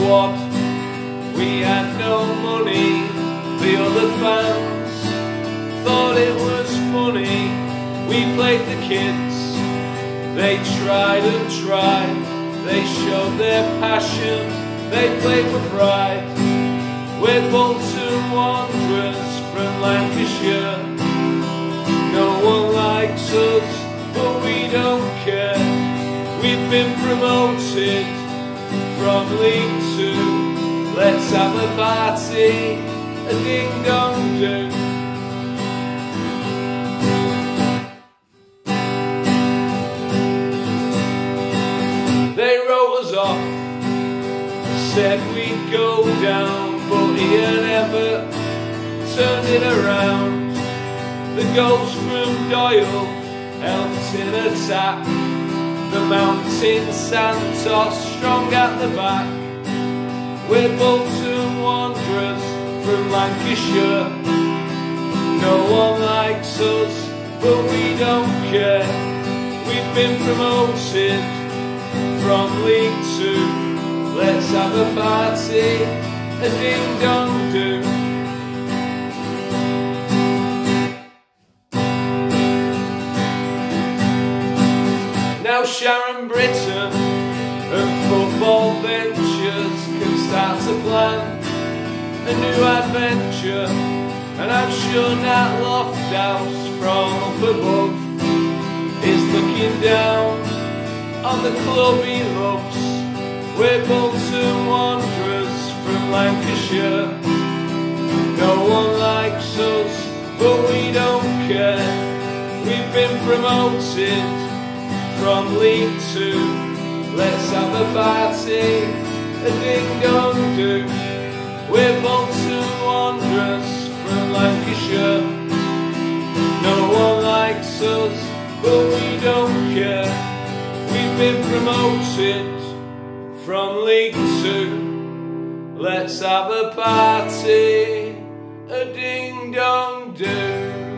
squad. We had no money, the other fans thought it was funny. We played the kids, they tried and tried. They showed their passion, they played for pride. We're Bolton Wanderers from Lancashire. No one likes us, but we don't care. We've been promoted from League 2. Let's have a party, a ding-dong-do. They wrote us off, said we'd go down, but Ian never turned it around. The goals from Doyle helped in attack. The Mountain Santos strong at the back. We're Bolton Wanderers from Lancashire. No one likes us, but we don't care. We've been promoted from League 2. Let's have a party, a ding-dong-do. Now Sharon Britton and Football Ventures can start to plan a new adventure. And I'm sure Nat Lofthouse from up above is looking down on the club he loves. We're Bolton Wanderers from Lancashire. No one likes us, but we don't care. We've been promoted from League 2. Let's have a party, a ding-dong-do. We're Bolton Wanderers from Lancashire. No one likes us, but we don't care. We've been promoted from League 2. Let's have a party, a ding-dong-do.